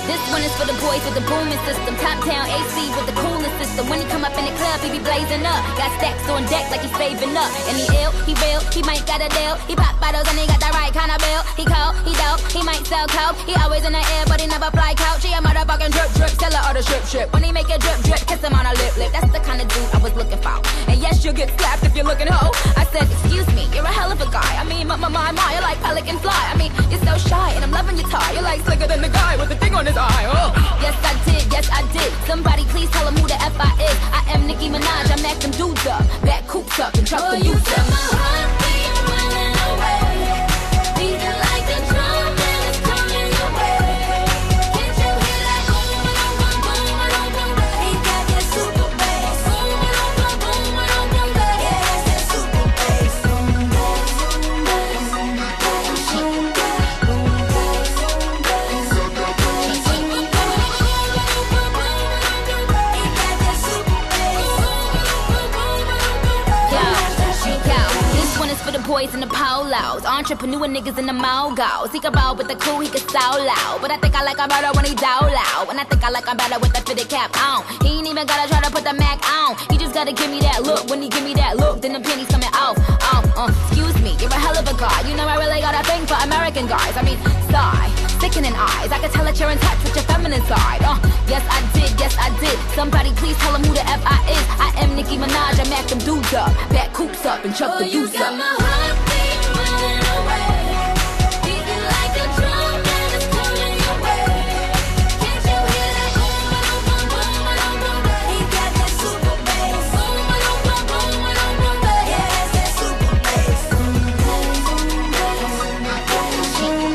This one is for the boys with the booming system. Top down AC with the coolest system. When he come up in the club, he be blazing up. Got stacks on deck like he's saving up. And he ill, he real, he might got a deal. He pop bottles and he got the right kind of bill. He cold, he dope, he might sell coke. He always in the air, but he never fly couch. He a motherfucking drip drip, seller or the strip. When he make a drip drip, kiss him on a lip. That's the kind of dude I was looking for. And yes, you'll get slapped if you're looking hoe. I said, excuse me, you're a hell of a guy. I mean, my, you're like pelican fly. I mean, you're so shy, and I'm loving your tie. You're like slicker than the guy with the thing on his eye. Oh. Yes, I did. Somebody please tell him who the F I is. I am Nicki Minaj, I'm acting dudes up. Back coops up and truck the youth up. My heart beat running away. Beating like a drum and it's coming your way. Can't you hear that boom, boom, boom, boom, boom, boom? He got that super bass. Boom, boom, boom, boom, boom, boom, boom. Yeah, that's that super bass. Boom, boom, boom, boom, boom, boom. For the boys in the polos, entrepreneur niggas in the mogos. He can roll with the cool, he can so loud. But I think I like him better when he dow loud. And I think I like him better with the fitted cap on. He ain't even gotta try to put the Mac on. He just gotta give me that look. When he give me that look, then the pennies coming off. Excuse me, you're a hell of a guy. You know I really got a thing for American guys. I mean, sigh, sickening eyes. I can tell that you're in touch with your feminine side. Yes I did. Somebody please tell him who the F I is. I am Nicki Minaj, I'm acting dudes up. Back coops up and chuck the youth up. My heart beat running away. Beating like a drum and it's coming your way. Can't you hear that boom, boom, boom, boom, boom, boom? He got that super bass. Boom, boom, boom, boom, boom, boom, boom. Yeah, that's that super bass. Boom, boom, boom, boom, boom, boom.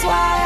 why